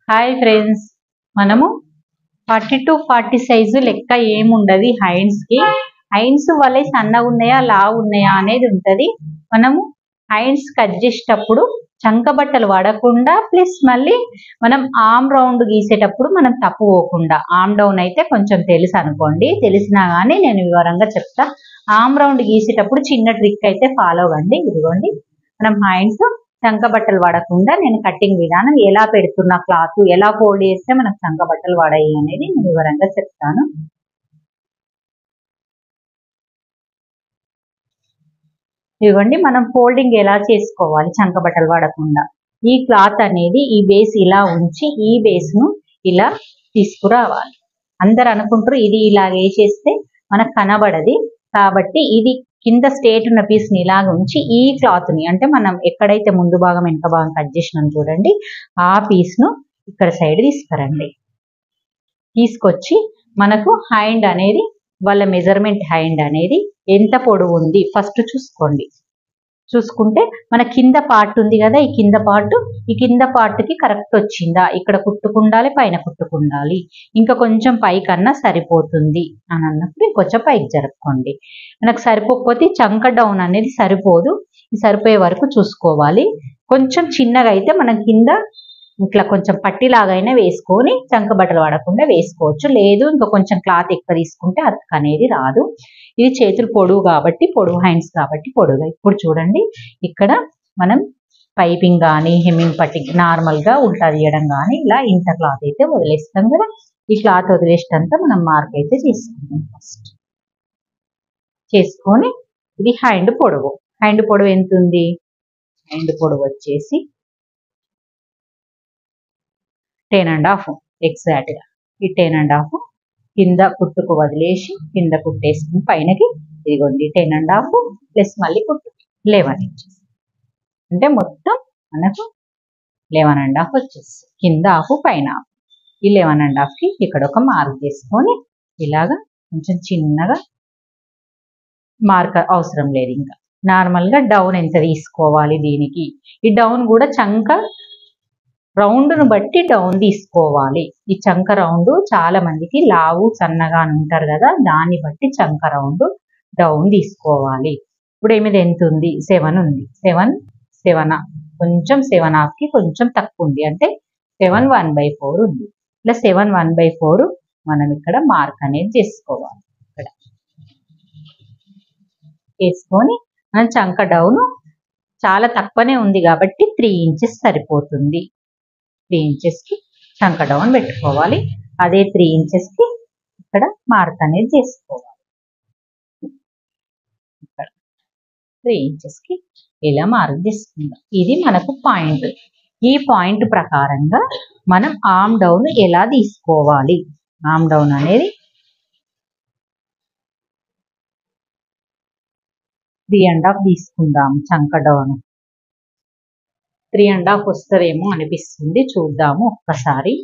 Hi friends, మనము 40 to 40 size లెక్క ఏముండదు. హైండ్స్ వల్లే సన్నగా ఉన్నాయా లావు ఉన్నాయా అనేది ఉంటుంది. మనము హైండ్స్ కట్ చేసేటప్పుడు చంక బట్టలు వాడకుండా, ప్లస్ మళ్ళీ మనం ఆమ్ రౌండ్ గీసేటప్పుడు మనం తప్పుకోకుండా, ఆమ్ డౌన్ అయితే కొంచెం తెలుసు అనుకోండి, తెలిసినా కానీ నేను వివరంగా చెప్తా. ఆమ్ రౌండ్ గీసేటప్పుడు చిన్న ట్రిక్ అయితే ఫాలో అవ్వండి. ఇదిగోండి, మనం హైండ్స్ చంక బట్టలు వాడకుండా నేను కటింగ్ విధానం ఎలా పెడుతున్నా, క్లాత్ ఎలా ఫోల్డ్ చేస్తే మనకు చంక బట్టలు వాడాయి అనేది నేను వివరంగా చెప్తాను. ఇవ్వండి, మనం ఫోల్డింగ్ ఎలా చేసుకోవాలి చంక బట్టలు వాడకుండా. ఈ క్లాత్ అనేది ఈ బేస్ ఇలా ఉంచి ఈ బేస్ ను ఇలా తీసుకురావాలి. అందరు అనుకుంటారు ఇది ఇలా వేసేస్తే మనకు కనబడది, కాబట్టి ఇది కింద స్ట్రేట్ ఉన్న పీస్ ని ఇలాగ ఉంచి ఈ క్లాత్ ని, అంటే మనం ఎక్కడైతే ముందు భాగం వెనక భాగం కట్ చేసినాం చూడండి, ఆ పీస్ ను ఇక్కడ సైడ్ తీసుకురండి. తీసుకొచ్చి మనకు హ్యాండ్ అనేది, వాళ్ళ మెజర్మెంట్ హ్యాండ్ అనేది ఎంత పొడవు ఉంది ఫస్ట్ చూసుకోండి. చూసుకుంటే మన కింద పార్ట్ ఉంది కదా, ఈ కింద పార్ట్ కి కరెక్ట్ వచ్చిందా, ఇక్కడ కుట్టుకుండాలి, పైన కుట్టుకుండాలి, ఇంకా కొంచెం పైకన్నా సరిపోతుంది అని అన్నప్పుడు ఇంకొంచెం పైకి జరుపుకోండి. మనకు సరిపోకపోతే చంక డౌన్ అనేది సరిపోదు, సరిపోయే వరకు చూసుకోవాలి. కొంచెం చిన్నగా అయితే మనం కింద ఇట్లా కొంచెం పట్టిలాగైనా వేసుకొని చంక బట్టలు వాడకుండా వేసుకోవచ్చు. లేదు ఇంకా కొంచెం క్లాత్ ఎక్కువ తీసుకుంటే అతుకు అనేది రాదు. ఇది చేతులు పొడవు కాబట్టి, పొడవు హ్యాండ్స్ కాబట్టి పొడవుగా. ఇప్పుడు చూడండి, ఇక్కడ మనం పైపింగ్ కానీ హెమ్మింగ్ పట్టి నార్మల్ గా ఉల్టా తీయడం కానీ ఇలా ఇంత క్లాత్ అయితే వదిలేస్తాం కదా, ఈ క్లాత్ వదిలేసినంత మనం మార్క్ అయితే చేసుకుంటాం. ఫస్ట్ చేసుకొని ఇది హ్యాండ్ పొడవు ఎంత ఉంది, హ్యాండ్ పొడవు వచ్చేసి 10.5 ఎగ్జాక్ట్ గా. ఈ 10.5 కింద కుట్టుకు వదిలేసి కింద కుట్టేసుకుని పైనకి ఇదిగోండి 10.5 ప్లస్ మళ్ళీ కుట్టు 11 ఇంచెస్, అంటే మొత్తం మనకు 11.5 వచ్చేసి కింద హాఫ్ పైన హాఫ్. ఈ 11.5 కి ఇక్కడ ఒక మార్క్ చేసుకొని ఇలాగా కొంచెం చిన్నగా, మార్క్ అవసరం లేదు. ఇంకా నార్మల్ గా డౌన్ ఎంత తీసుకోవాలి దీనికి, ఈ డౌన్ కూడా చంక రౌండ్ ను బట్టి డౌన్ తీసుకోవాలి. ఈ చంక రౌండ్ చాలా మందికి లావు సన్నగా ఉంటారు కదా, దాన్ని బట్టి చంక రౌండ్ డౌన్ తీసుకోవాలి. ఇప్పుడు ఏమిది ఎంత ఉంది, 7 ఉంది. 7 కొంచెం 7.5 కి కొంచెం తక్కువ ఉంది, అంటే 7 1/4 ఉంది. ఇలా 7 1/4 మనం ఇక్కడ మార్క్ అనేది చేసుకోవాలి. ఇక్కడ వేసుకొని మనం చంక డౌన్ చాలా తక్కువనే ఉంది కాబట్టి 3 ఇంచెస్ సరిపోతుంది. 3 ఇంచెస్ కి చంక డౌన్ పెట్టుకోవాలి. అదే 3 ఇంచెస్ కి ఇక్కడ మార్క్ అనేది చేసుకోవాలి. ఇక్కడ 3 ఇంచెస్ కి ఇలా మార్క్ చేసుకుందాం. ఇది మనకు పాయింట్. ఈ పాయింట్ ప్రకారంగా మనం ఆర్మ్ డౌన్ ఎలా తీసుకోవాలి, ఆర్మ్ డౌన్ అనేది 3.5 తీసుకుందాం. చంక డౌన్ 3.5 వస్తుందేమో అనిపిస్తుంది, చూద్దాము ఒక్కసారి.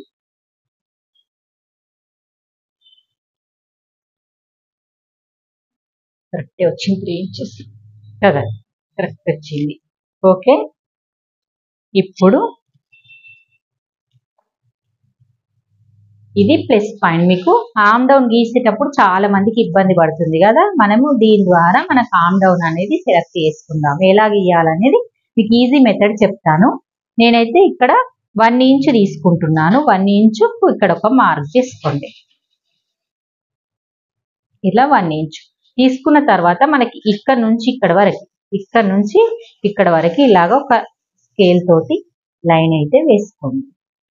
కరెక్ట్ వచ్చింది, 3 ఇంచెస్ కదా, కరెక్ట్ వచ్చింది. ఓకే, ఇప్పుడు ఇది ప్లస్ పాయింట్. మీకు ఆర్మ్ డౌన్ గీసేటప్పుడు చాలా మందికి ఇబ్బంది పడుతుంది కదా, మనము దీని ద్వారా మనకు ఆర్మ్ డౌన్ అనేది సెలెక్ట్ చేసుకుందాం. ఎలా గీయాలనేది మీకు ఈజీ మెథడ్ చెప్తాను. నేనైతే ఇక్కడ 1 ఇంచ్ తీసుకుంటున్నాను. 1 ఇంచ్ ఇక్కడ ఒక మార్క్ చేసుకోండి. ఇలా 1 ఇంచ్ తీసుకున్న తర్వాత మనకి ఇక్కడ నుంచి ఇక్కడ వరకు ఇలాగ ఒక స్కేల్ తోటి లైన్ అయితే వేసుకోండి.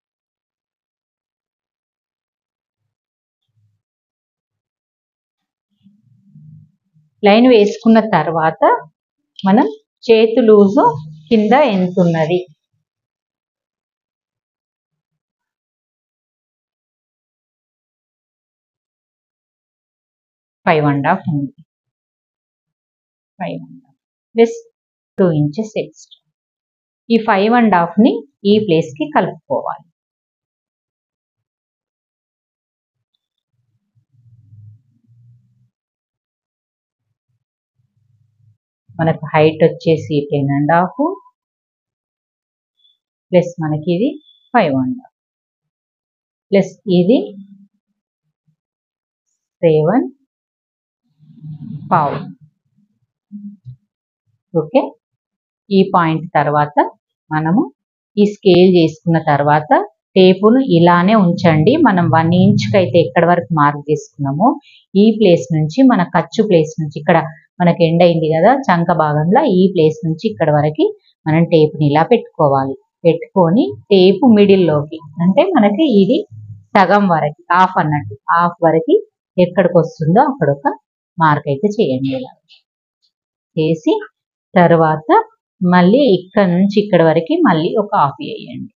లైన్ వేసుకున్న తర్వాత మనం చేతు లూజు కింద ఎంత ఉన్నది, 5.5 ఉంది. 5.5 ప్లస్ 2 ఇంచెస్ ఎక్స్ట్రా. ఈ 5.5 ని ఈ ప్లేస్ కి కలుపుకోవాలి. మనకు హైట్ వచ్చేసి 10.5 ప్లస్ మనకి ఇది 5.5. ప్లస్ ఇది 7.5. ఓకే, ఈ పాయింట్ తర్వాత మనము ఈ స్కేల్ చేసుకున్న తర్వాత టేపును ఇలానే ఉంచండి. మనం 1 ఇంచ్కి అయితే ఎక్కడి వరకు మార్క్ చేసుకున్నామో ఈ ప్లేస్ నుంచి మన ఖర్చు ప్లేస్ నుంచి ఇక్కడ మనకి ఎండ్ అయింది కదా చంక భాగంలో, ఈ ప్లేస్ నుంచి ఇక్కడ వరకు మనం టేపుని ఇలా పెట్టుకోవాలి. పెట్టుకొని టేపు మిడిల్లోకి అంటే మనకి ఇది సగం వరకు హాఫ్ అన్నట్టు, హాఫ్ వరకు ఎక్కడికి వస్తుందో అక్కడ ఒక మార్క్ అయితే చేయండి. ఇలా చేసి తర్వాత మళ్ళీ ఇక్కడ నుంచి ఇక్కడ వరకు మళ్ళీ ఒక హాఫ్ వేయండి.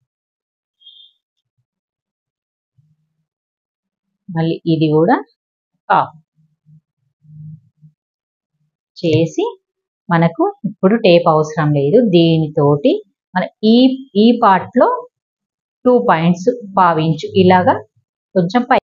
మళ్ళీ ఇది కూడా హాఫ్ చేసి మనకు ఇప్పుడు టేప్ అవసరం లేదు. దీనితోటి మన ఈ పార్ట్లో 2 పాయింట్స్ 1/2 ఇంచు ఇలాగా కొంచెం